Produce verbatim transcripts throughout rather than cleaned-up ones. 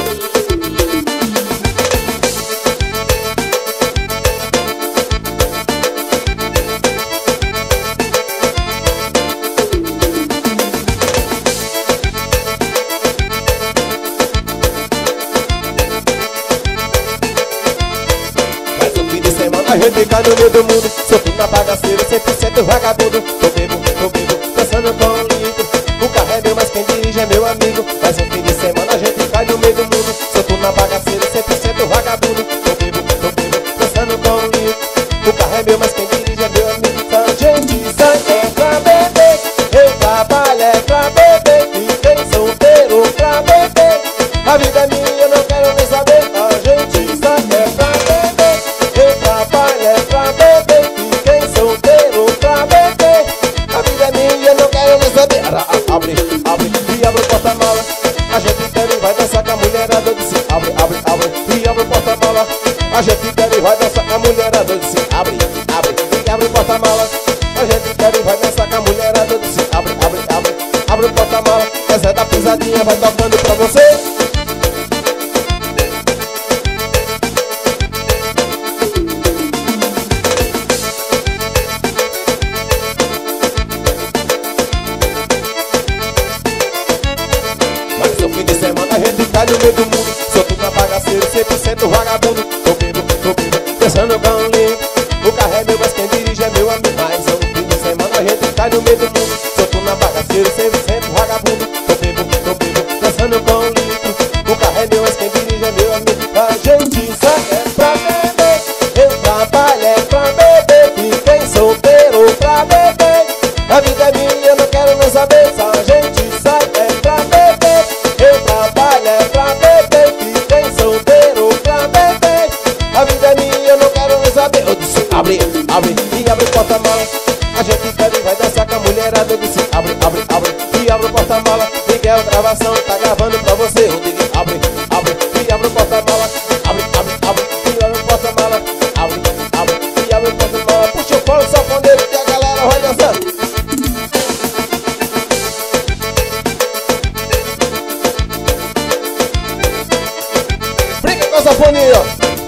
A gente cai no meio do mundo, solto na bagaceira, cem por cento vagabundo. Tô bebo, tô bebo, pensando com o lindo. O carro é meu, mas quem dirige é meu amigo. Mas um fim de semana a gente cai no meio do mundo, solto na bagaceira, cem por cento vagabundo. Tô bebo, tô bebo, pensando com o lindo. O carro é meu, mas quem dirige é meu amigo. A gente sai é pra beber, eu trabalho é pra beber, e tem solteiro pra beber. A vida é minha, eu não quero nem saber. A gente sai é pra beber, eu trabalho é pra beber, e quem solteiro pra beber. A vida é minha, não quero nem saber. Abre, abre, e abre o porta-mala. A gente quer e vai dançar com a mulherada. Eu disse abre, abre, abre, e abre o porta-mala. A gente quer e vai dançar com a mulherada. Eu disse abre, abre, e abre o porta-mala. A gente quer e vai dançar com a mulherada. Eu disse abre, abre, abre, abre o porta-mala. Essa é da pisadinha, vai tocando pra você. No meio do mundo, solto na bagaceira, cem por cento vagabundo. Tô bebo, tô bebo, pensando com o limpo. O carro é meu, mas quem dirige é meu amigo. Mas no fim de semana a gente cai no meio do mundo, solto na bagaceira, cem por cento vagabundo. Tô bebo, tô bebo, pensando com o limpo. O carro é meu, mas quem dirige é meu amigo. A gente sai é pra beber, eu trabalho é pra beber, e quem solteiro pra beber. A vida é minha, não quero nem saber. A gente sai é pra beber, eu trabalho é pra beber, e tem solteiro pra beber. A vida é minha, eu não quero nem saber. Eu disse abre, abre, e abre o porta-mala. A gente quer e vai dançar com a mulherada. Eu disse abre, abre, abre, e abre o porta-mala. Miguel Gravação tá gravando pra você. Eu digo abre, abre, e abre o porta-mala. Abre, abre, abre, e abre o porta-mala. Abre, abre, e abre o porta-mala. Puxa o pau, safoneiro, que a galera vai dançando. Safonia.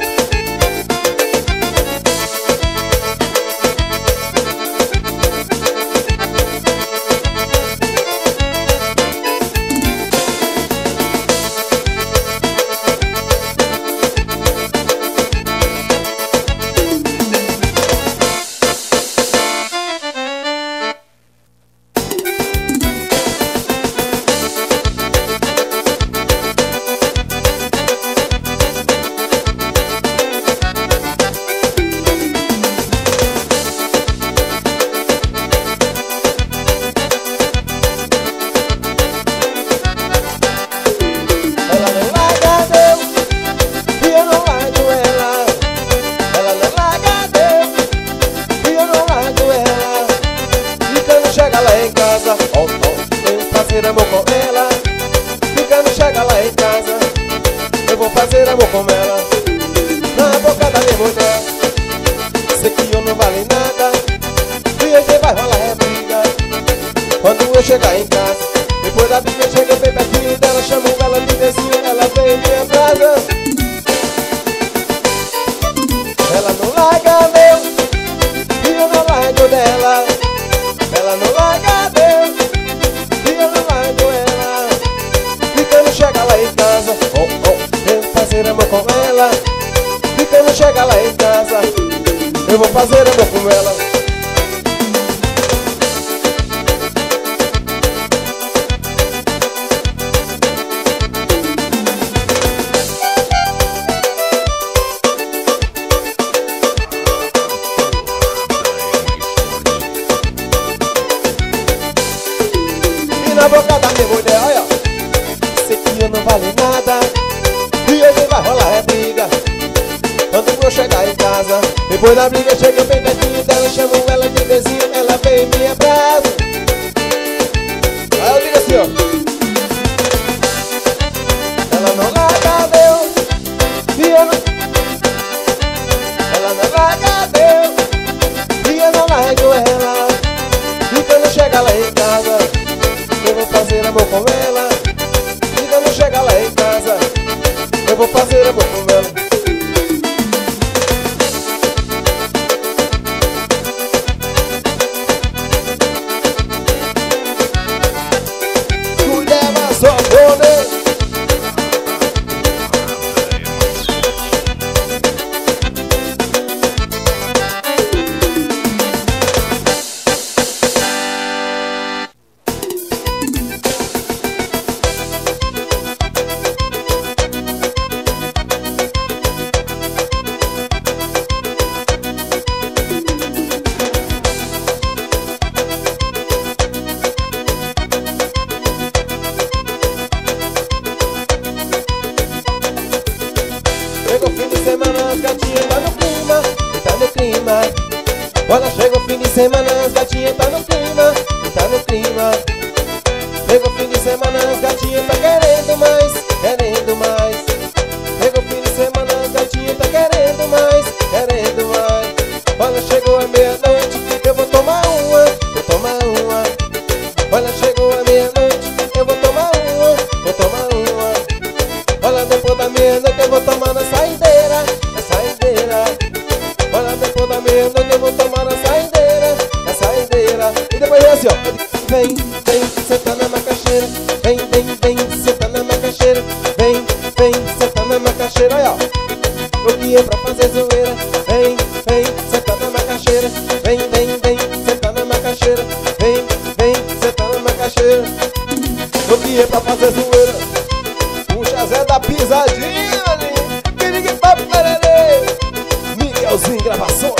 Amor com ela, fica não chega lá em casa. Eu vou fazer amor com ela, na boca da minha mulher. Sei que eu não vale nada, e hoje vai rolar é briga. Quando eu chegar em casa, depois da briga eu cheguei bem pertinho dela. Chamo ela de vizinha, ela vem em minha casa. Ela não larga meu, e eu não largo dela. Ela não larga meu, chega lá em casa, oh, oh, eu vou fazer amor com ela. E quando chega lá em casa, eu vou fazer amor com ela. E na boca da minha mulher, olha, sei que eu não vale nada, e hoje vai rolar é briga. Quando eu chegar em casa, depois da briga chega bem pertinho dela. Chamo ela de vizinha, ela vem em minha casa. Aí eu digo assim, ó, ela não larga meu, e eu não, ela não larga meu, e eu não largo ela. E quando chega lá em casa, eu vou fazer amor com ela. Chega lá em casa, vou fazer amor com ela. Mulher, mas só vou, né? Olha, chega o fim de semana, as gatinhas tá no clima, tá no clima. Chega o fim de semana, as gatinhas tá querendo mais, querendo mais. Chega o fim de semana, as gatinhas tá querendo mais, querendo mais. Olha, chegou a meia-noite, eu vou tomar uma, vou tomar uma. Olha, chegou a meia-noite, eu vou tomar uma, vou tomar uma. Olha, depois da meia-noite eu vou tomar na saideira, na saideira. Olha, depois da meia-noite eu vou tomar na saideira, na saideira. E depois é assim, ó. Vem, vem, senta na macaxeira. Vem, vem, vem, senta na macaxeira. Vem, vem, senta na macaxeira. Olha, ó. O que é pra fazer zoeira? Vem, vem, senta na macaxeira. Vem, vem, vem, senta na macaxeira. Vem, vem, senta na macaxeira. O que é pra fazer zoeira? Puxa Zé da pisadinha, né? Querido papo, pererê. Miguelzinho Gravações.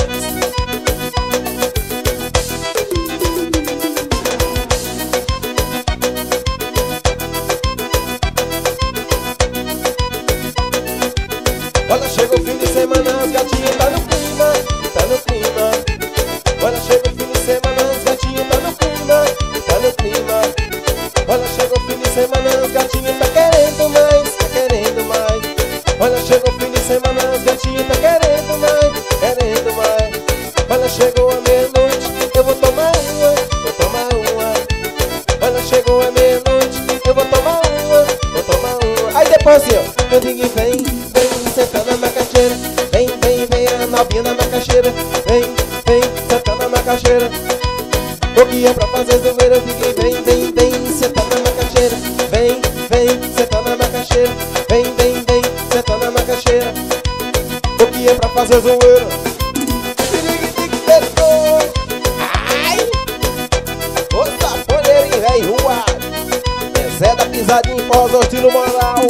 Olha, chega o fim de semana, as gatinhas tá no clima, tá no clima. Olha, chega o fim de semana, as gatinhas tá no clima, tá no clima. Olha, chega o fim de semana, as gatinhas tá querendo mais, tá querendo mais. Olha, chega o fim de semana, as gatinhas tá querendo mais, querendo mais. Olha, chegou a meia-noite, eu vou tomar uma, vou tomar uma. Olha, chegou a meia-noite, eu vou tomar uma, vou tomar uma. Aí depois assim, ó, eu digo vem, vem, senta na macaxeira. Vem, vem, vem, a novinha na macaxeira. Vem, vem, senta na macaxeira. O que é pra fazer zoeira? Eu digo vem, vem, vem, senta na macaxeira. Vem, vem, senta na macaxeira. Vem, vem, vem, senta na macaxeira. O que é pra fazer zoeira? Ai! Ô safoneirinho, velho, rua. É Zé da pisadinha, pós ao estilo moral.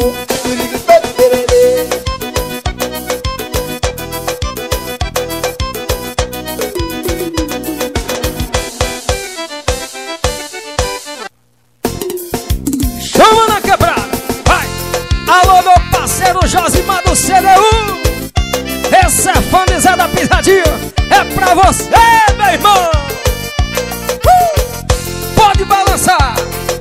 Chama na quebrada, vai! Alô, meu parceiro Josimar do C D U. Esse é fã de Zé da pisadinha. É pra você, meu irmão. uh! Pode balançar.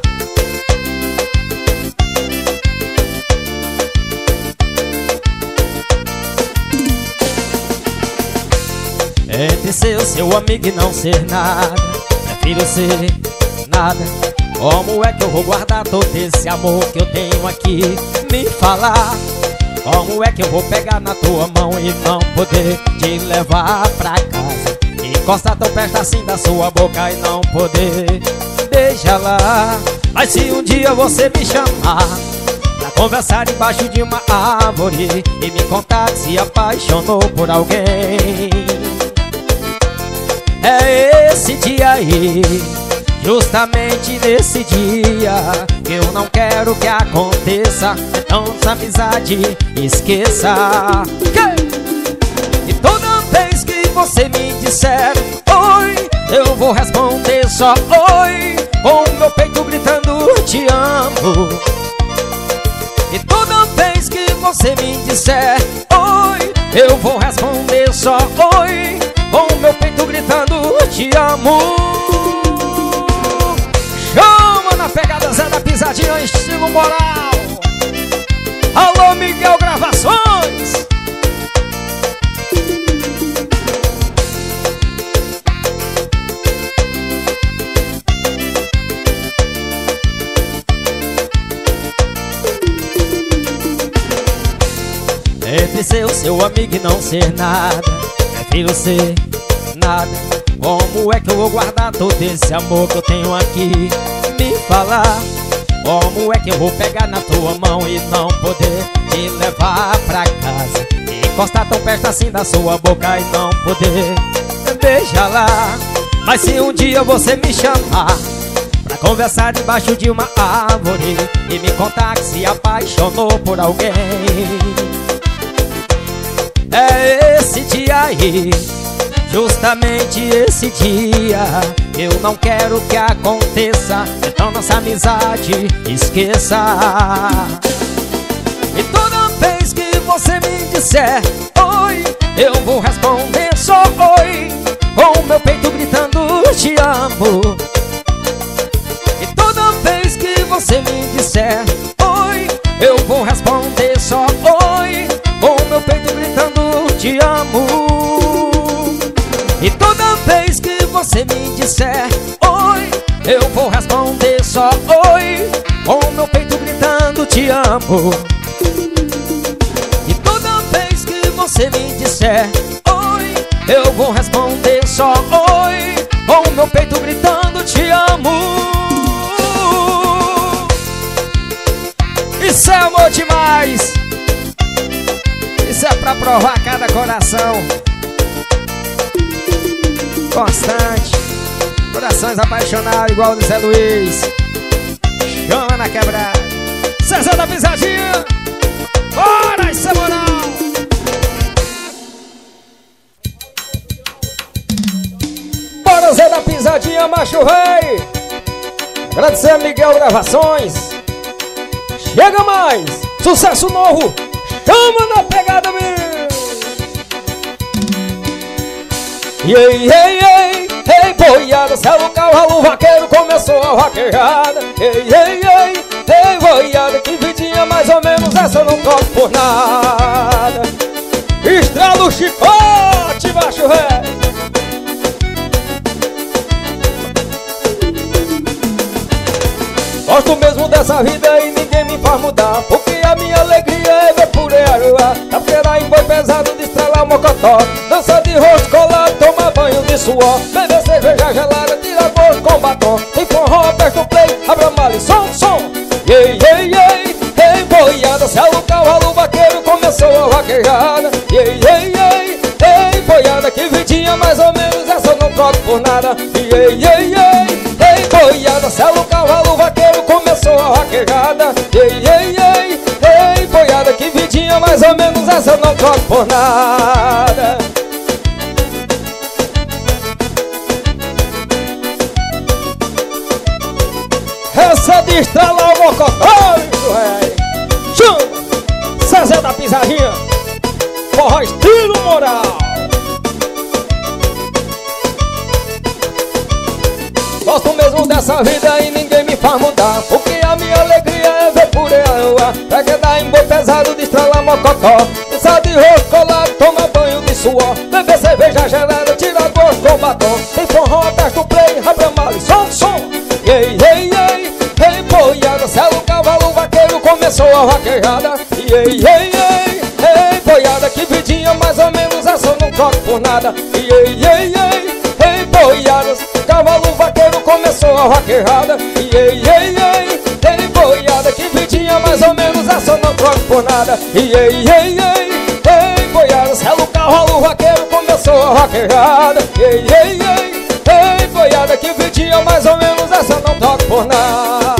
Entre ser o seu amigo e não ser nada, prefiro ser nada. Como é que eu vou guardar todo esse amor que eu tenho aqui? Me falar. Como é que eu vou pegar na tua mão e não poder te levar pra casa? Encostar tão perto assim da sua boca e não poder beijar lá. Mas se um dia você me chamar pra conversar debaixo de uma árvore e me contar que se apaixonou por alguém, é esse dia aí, justamente nesse dia, que eu não quero que aconteça. Então essa amizade esqueça. E toda vez que você me disser oi, eu vou responder só oi, com o meu peito gritando te amo. E toda vez que você me disser oi, eu vou responder só oi, com o meu peito gritando te amo. Chama na pegada Zé da pisadinha, estilo moral. Alô, Miguel Gravações. entre ser o seu amigo e não ser nada. Prefiro ser nada. Como é que eu vou guardar todo esse amor que eu tenho aqui? Me falar. Como é que eu vou pegar na tua mão e não poder te levar pra casa? Encostar tão perto assim da sua boca e não poder beijar lá. Mas se um dia você me chamar pra conversar debaixo de uma árvore e me contar que se apaixonou por alguém, é esse dia aí, justamente esse dia. Eu não quero que aconteça, então nossa amizade esqueça. E toda vez que você me disser oi, eu vou responder só oi, com o meu peito gritando te amo. E toda vez que você me disser oi, eu vou responder só oi, com o meu peito gritando te amo. E toda vez que você me disser oi, eu vou responder só oi, com o meu peito gritando te amo. E toda vez que você me disser oi, eu vou responder só oi, com o meu peito gritando te amo. Isso é amor demais. Isso é pra provar cada coração constante, corações apaixonados igual o do Zé Luiz. Chama na quebrada, Zezé da Pisadinha. Bora, isso é moral. Bora, Zé da Pisadinha, macho rei. Agradecer a Miguel Gravações. Chega mais, sucesso novo. Chama na pegada, meu. Ei, ei, ei, ei, boiada, céu, o cavalo, o vaqueiro começou a vaquejada. Ei, ei, ei, ei, boiada, que vidinha mais ou menos, essa eu não toco por nada. Estrala o chicote, baixo ré. Gosto mesmo dessa vida e ninguém me faz mudar, porque a minha alegria é ver por Aruá. Na feira em boi pesado de estralar o mocotó, dança de rosto colado, toma banho de suor, beber cerveja gelada, tira gosto com batom. Tem forró, aperta o play, abra mala e som, som. Ei, ei, ei, ei, boiada, céu, o cavalo, o vaqueiro começou a vaquejada. Ei, ei, ei, ei, boiada, que vidinha mais ou menos, essa eu não troco por nada. Ei, ei, ei, ei, boiada, céu, o cavalo, o vaqueiro começou a vaquejada. Ei, ei, ei, ei, boiada, que vidinha mais ou menos, essa eu não troco por nada. Essa de estralar o mocotó, chama Zezé da Pisadinha, forró estilo moral. Gosto mesmo dessa vida e ninguém me faz mudar, porque a minha alegria é ver por Aruá. Pega dar em boi pesado de estralar mocotó, dança de rosto colado, toma banho de suor, beber cerveja gelada, tira gosto com batom. Tem forró, aperta o play, abra mala e som, som. Ei, ei, ei, ei, boiada, céu, o cavalo, o vaqueiro começou a vaquejada. Ei, ei, ei, ei, boiada, que vidinha mais ou menos, essa eu não troco por nada. Ei, ei, ei, ei, boiada, cavalo, o vaqueiro começou a vaquejada. Ei, ei, ei, ei, boiada, que vidinha mais ou menos, essa eu não troco por nada. Ei, ei, ei, ei, boiada, céu, o cavalo, o vaqueiro começou a vaquejada. Ei, ei, ei, ei, boiada, que vidinha mais ou menos, essa eu não troco por nada.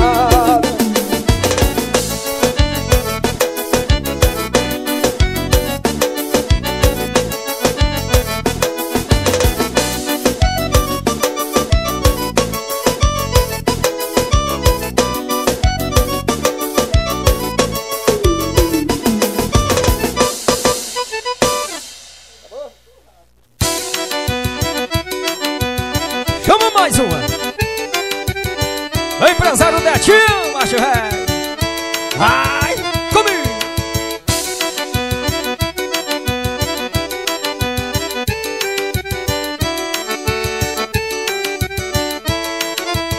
Chama mais uma. O empresário Netinho, macho ré. Vai comigo.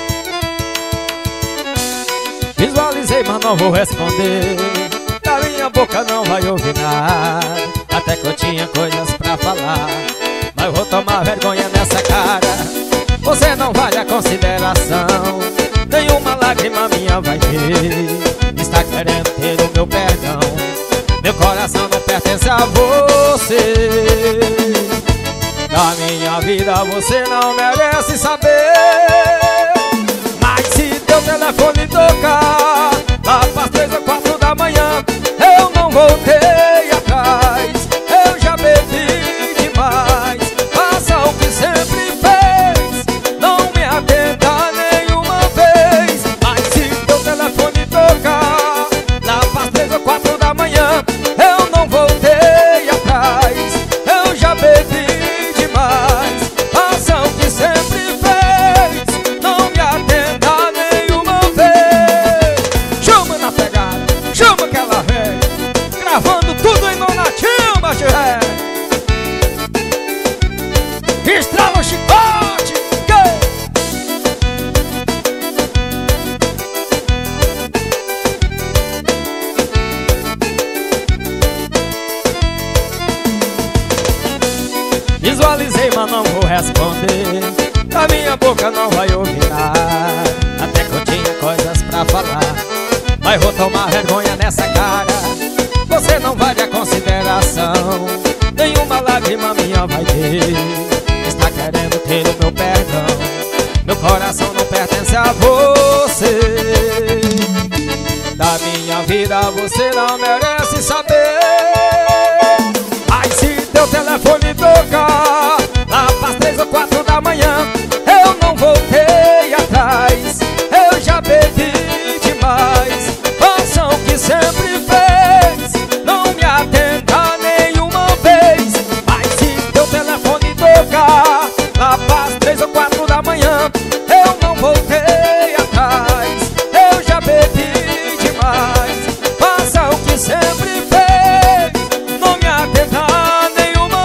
Visualizei, mas não vou responder. Da minha boca não vai ouvir nada. Até que eu tinha coisas pra falar, mas eu vou tomar vergonha nessa cara. Você não vale a consideração, nenhuma lágrima minha vai ter. Está querendo ter o meu perdão, meu coração não pertence a você. Da minha vida você não merece saber. Mas se teu telefone tocar lá pras três ou quatro da manhã, eu não voltei atrás. Eu já bebi demais. Faça o que sempre fez, não me atenda nenhuma vez. Mas se teu telefone tocar lá pras três ou quatro da manhã, eu não voltei atrás. Eu já bebi demais. Faça o que sempre fez, não me atenda nenhuma vez. Chama na pegada, chama que ela vem, gravando tudo em nonatinho, baixo ré. Estrala o chicote, visualizei, mas não vou responder. Da minha boca não vai ouvir nada. Até que eu tinha coisas pra falar, mas vou tomar vergonha nessa cara. Você não vale a consideração, nenhuma lágrima minha vai ter. Está querendo ter o meu perdão, meu coração não pertence a você. Da minha vida você não merece saber. Mas se teu telefone tocar lá pras três ou quatro da manhã, eu não voltei atrás. Eu já bebi demais. Faça o que sempre fez, não me atenda nenhuma vez. Mas se teu telefone tocar lá pras três ou quatro da manhã, eu não voltei atrás. Eu já bebi demais. Faça o que sempre fez, não me atenda nenhuma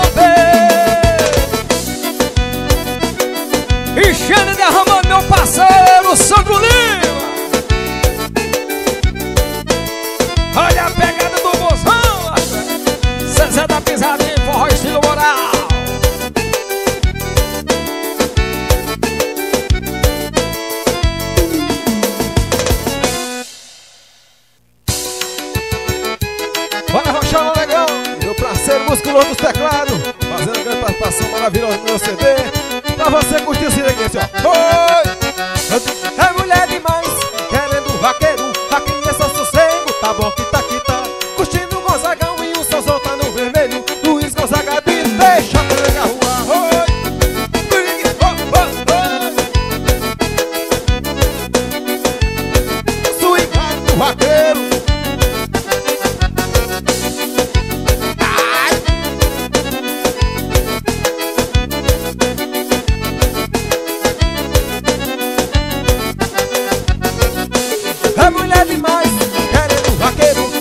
vez. Enchendo e derramando meu parceiro Sandro Lima. Olha a pegada do mozão, Zezé da Pisadinha, forró estilo moral. Bora rochar legal, meu parceiro musculoso dos teclados, fazendo grande participação maravilhosa no meu C D. Pra você curtir o cireguinho assim, ó. Oi! É mulher demais, querendo vaqueiro, aqui é só sossego, tá bom que tá aqui tá. Curtindo o Gonzagão e o Sozão tá no vermelho. Luiz Gonzaga me deixa pegar a rua. Oi! Swingado do vaqueiro. É mulher demais, querendo vaqueiro,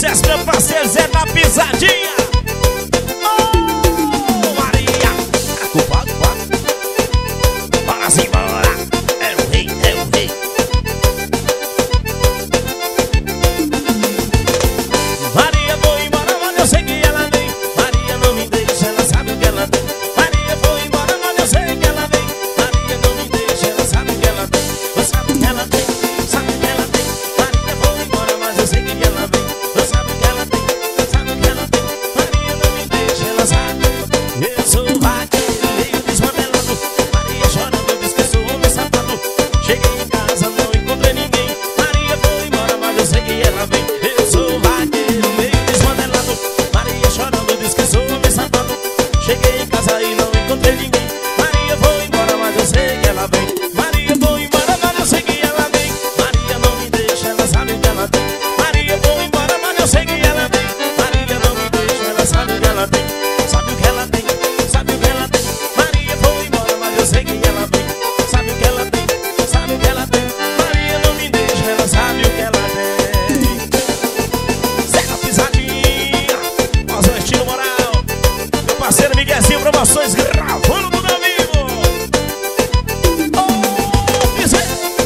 sucesso, meu parceiro Zé da Pisadinha. Oh, Maria, a culpa do quadro. Bora sim, bora. É o rei, é o rei. Maria foi embora, mas eu sei que ela vem. Maria não me deixa, ela sabe o que ela tem. Maria foi embora, mas eu sei que ela vem. Maria não me deixa, ela sabe o que ela tem. Eu sabe o que ela tem, sabe o que ela tem. Maria foi embora, mas eu sei que ela vem. Eu sabe o que ela tem, sabe o que ela tem. Maria não me deixa, ela sabe. Eu sou vaqueiro, meio desmantelado. Maria chorando, diz que sou homem safado. Cheguei em casa, não encontrei ninguém. Maria foi embora, mas eu sei que ela vem. Eu sou vaqueiro, meio desmantelado. Maria chorando, diz que sou homem safado. Cheguei em casa e não encontrei ninguém. Maria foi embora, mas eu sei que ela vem. Maria foi embora, mas eu sei que ela vem. Maria não me deixa, ela sabe o que ela tem. Maria foi embora, mas eu sei que ela vem. Maria não me deixa, ela sabe o que ela tem. Sabe o que ela tem, sabe o que ela tem. Maria foi embora, mas eu sei que ela vem. Sabe o que ela tem, sabe o que ela tem. Maria não me deixa, ela sabe o que ela tem. Zé da Pisadinha, nós é o estilo moral. Meu parceiro Miguelzinho Promoções, gravando tudo ao vivo. Oh, Piseiro.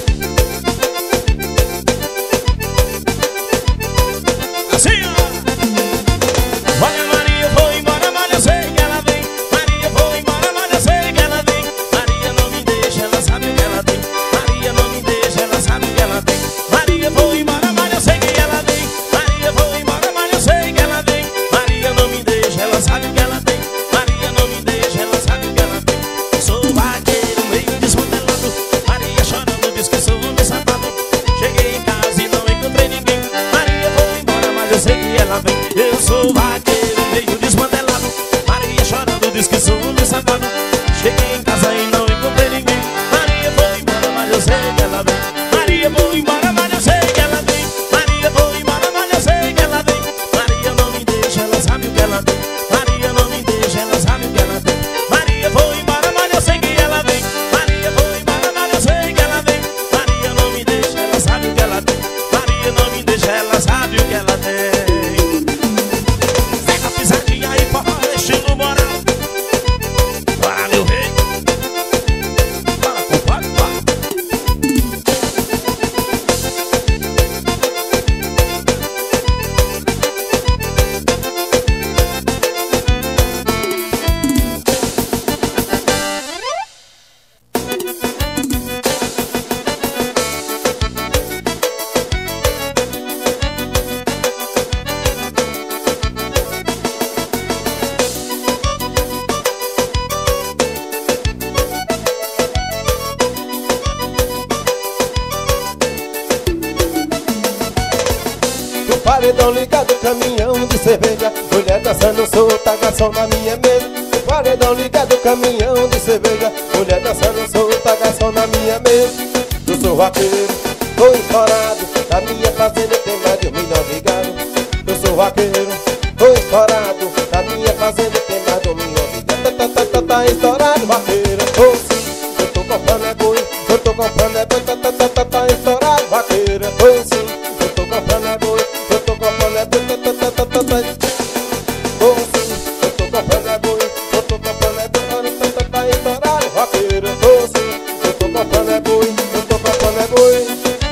Assim, ó. Olha, Maria foi embora, mas eu sei que ela vem. Maria foi embora, mas eu sei que ela vem. Maria não me deixa, ela sabe o que ela tem. Maria não me deixa, ela sabe o que ela tem. Maria foi embora, mas eu sei que ela vem. Maria foi embora, mas eu sei que ela vem. Maria não me deixa, ela sabe o que ela tem. Maria não me deixa, ela sabe o que ela tem. Sou vaqueiro, meio desmantelado. Maria chorando, diz que sou homem safado. Cheguei em casa e não encontrei ninguém. Maria foi embora, mas eu sei que ela vem. Eu sou vaqueiro, meio desmantelado. Maria chorando, diz que sou homem safado. Cheguei em casa e não encontrei ninguém. Maria foi embora, mas eu sei que ela vem. Maria foi embora, mas eu sei que ela vem. Maria foi embora, mas eu sei que ela vem. Maria não me deixa, ela sabe o que ela tem. Maria não me deixa, ela sabe o que ela tem. Maria foi embora, mas eu sei que ela vem. Maria foi embora, mas eu sei que ela vem. Maria não me deixa, ela sabe o que ela tem. Maria não me deixa, ela sabe o que ela tem. Zé da Pisadinha e forró, estilo moral. Bora, meu rei. Bora, compadre, bora. No paredão ligado, caminhão de cerveja. Mulher dançando solta, garçom na minha mesa. No paredão ligado, caminhão de cerveja. Mulher dançando solta, garçom na minha mesa. Eu sou vaqueiro, tô estourado. Na minha fazenda tem mais de um milhão de gado. Eu sou vaqueiro, tô estourado. Na minha fazenda tem mais de um milhão de gado. Tá, tá, tá, tá, tá estourado, vaqueiro. Tô sim, eu tô comprando é boi. Eu tô comprando é boi. Tá, tá, tá, tá, tá estourado, vaqueiro. Tô sim, eu tô comprando é boi. Eu tô comprando é boi. Tá, tá, tá, tá, tá, tá. Tô sim, eu tô comprando é boi. Eu tô comprando é boi. Tá, tá, tá estourado, vaqueiro. Tô sim, eu tô comprando é boi. Eu tô comprando é boi.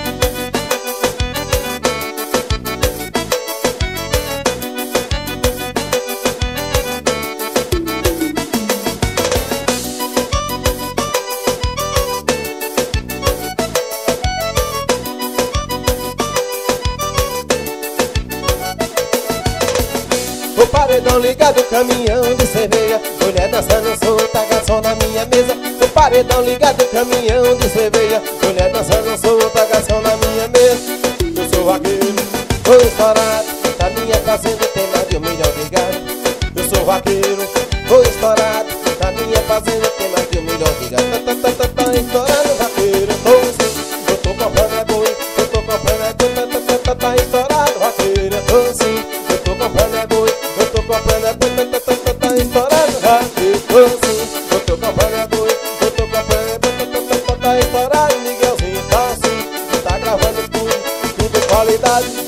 O paredão ligado, caminhão de cerveja. Mulher dançando solta, garçom na minha mesa. O paredão ligado, caminhão de cerveja. Mulher dançando solta, garçom na minha mesa. Eu sou vaqueiro, tô estourado. Na minha fazenda tem mais de um milhão de gado. Eu sou vaqueiro, tô estourado. Na minha fazenda tem mais de um milhão de gado. Tá, tá, tá, tá, tá estourado, vaqueiro. Tô sim, eu tô comprando é boi. Eu tô comprando é boi. Tá, tá, tá, tá, tá estourado, vaqueiro. Tô sim, eu tô comprando é boi. Eu tô comprando é boi. Tá, tá, tá, tá, tá estourado, vaqueiro. Tô sim, eu tô comprando é boi. Eu tô comprando é boi. Tá, tá, tá, tá, tá estourado, Miguelzinho. Tá sim, tá gravando tudo, tudo qualidade.